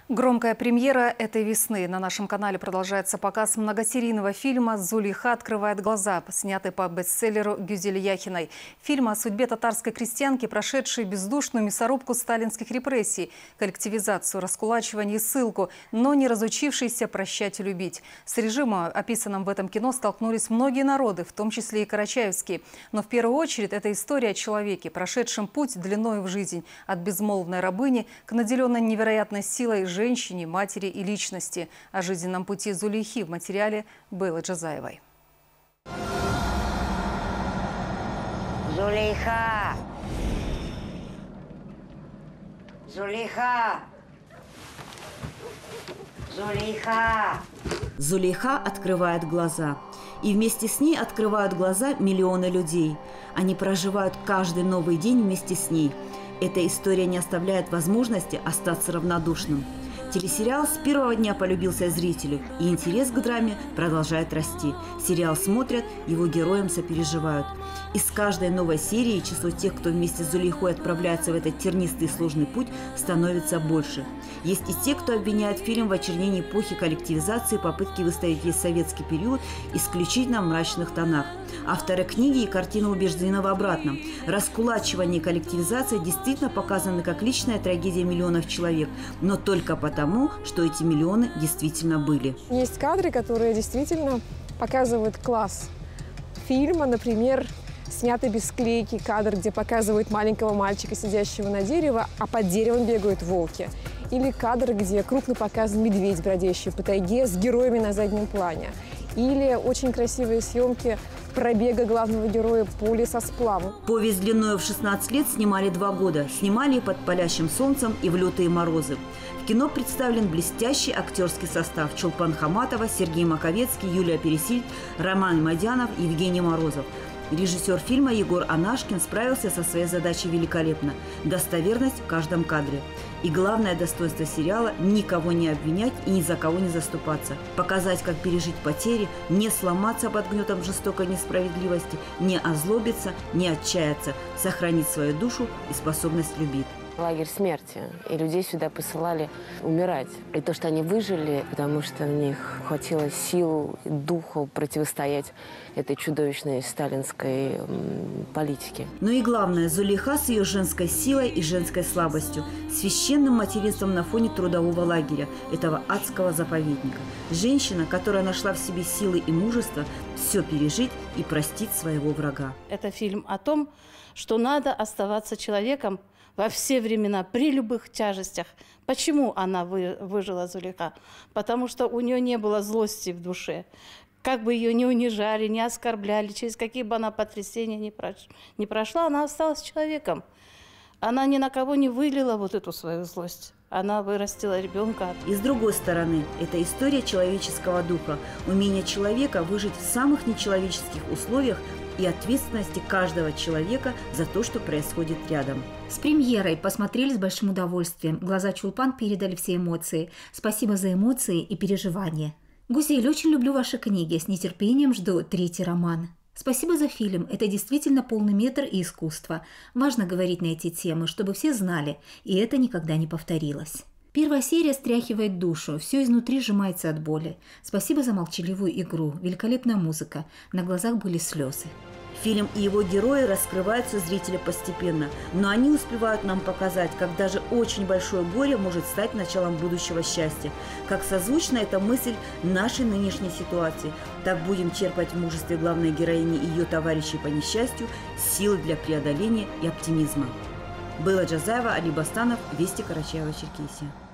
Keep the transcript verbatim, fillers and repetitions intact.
Громкая премьера этой весны. На нашем канале продолжается показ многосерийного фильма «Зулейха открывает глаза», снятый по бестселлеру Гюзель Яхиной. Фильм о судьбе татарской крестьянки, прошедшей бездушную мясорубку сталинских репрессий, коллективизацию, раскулачивание и ссылку, но не разучившейся прощать и любить. С режимом, описанным в этом кино, столкнулись многие народы, в том числе и карачаевские. Но в первую очередь это история о человеке, прошедшем путь длиною в жизнь, от безмолвной рабыни к наделенной невероятной силой женщине, матери и личности. О жизненном пути Зулейхи в материале Бейлы Джазаевой. Зулейха! Зулейха! Зулейха! Зулейха открывает глаза. И вместе с ней открывают глаза миллионы людей. Они проживают каждый новый день вместе с ней. Эта история не оставляет возможности остаться равнодушным. Телесериал с первого дня полюбился зрителю, и интерес к драме продолжает расти. Сериал смотрят, его героям сопереживают. И с каждой новой серии число тех, кто вместе с Зулейхой отправляется в этот тернистый и сложный путь, становится больше. Есть и те, кто обвиняет фильм в очернении эпохи коллективизации, попытки выставить весь советский период исключительно в мрачных тонах. Авторы книги и картины убеждены в обратном. Раскулачивание и коллективизация действительно показаны как личная трагедия миллионов человек, но только потому, что эти миллионы действительно были. Есть кадры, которые действительно показывают класс фильма, например, снятый без склейки кадр, где показывают маленького мальчика, сидящего на дереве, а под деревом бегают волки. Или кадр, где крупно показан медведь, бродящий по тайге, с героями на заднем плане. Или очень красивые съемки пробега главного героя по лесосплаву. Повесть длиною в шестнадцать лет снимали два года. Снимали под палящим солнцем и в лютые морозы. В кино представлен блестящий актерский состав: Чулпан Хаматова, Сергей Маковецкий, Юлия Пересильд, Роман Мадянов, Евгений Морозов. Режиссер фильма Егор Анашкин справился со своей задачей великолепно. Достоверность в каждом кадре. И главное достоинство сериала – никого не обвинять и ни за кого не заступаться. Показать, как пережить потери, не сломаться под гнетом жестокой несправедливости, не озлобиться, не отчаяться, сохранить свою душу и способность любить. Лагерь смерти, и людей сюда посылали умирать. И то, что они выжили, потому что у них хватило сил и духу противостоять этой чудовищной сталинской м, политике. Но и главное, Зулейха с ее женской силой и женской слабостью, священным материнством на фоне трудового лагеря, этого адского заповедника. Женщина, которая нашла в себе силы и мужество все пережить и простить своего врага. Это фильм о том, что надо оставаться человеком во все времена, при любых тяжестях. Почему она вы, выжила, Зулейха? Потому что у нее не было злости в душе. Как бы ее не унижали, не оскорбляли, через какие бы она потрясения не, прош... не прошла, она осталась человеком. Она ни на кого не вылила вот эту свою злость. Она вырастила ребенка. И с другой стороны, это история человеческого духа, умение человека выжить в самых нечеловеческих условиях и ответственности каждого человека за то, что происходит рядом. С премьерой посмотрели с большим удовольствием. Глаза Чулпан передали все эмоции. Спасибо за эмоции и переживания. Гузель, очень люблю ваши книги. С нетерпением жду третий роман. Спасибо за фильм. Это действительно полный метр и искусство. Важно говорить на эти темы, чтобы все знали, и это никогда не повторилось. Первая серия стряхивает душу, все изнутри сжимается от боли. Спасибо за молчаливую игру, великолепная музыка, на глазах были слезы. Фильм и его герои раскрываются зрителю постепенно, но они успевают нам показать, как даже очень большое горе может стать началом будущего счастья. Как созвучна эта мысль нашей нынешней ситуации. Так будем черпать в мужестве главной героини и ее товарищей по несчастью силы для преодоления и оптимизма. Бейла Джазаева, Али Бастанов, Вести, Карачаево-Черкесия.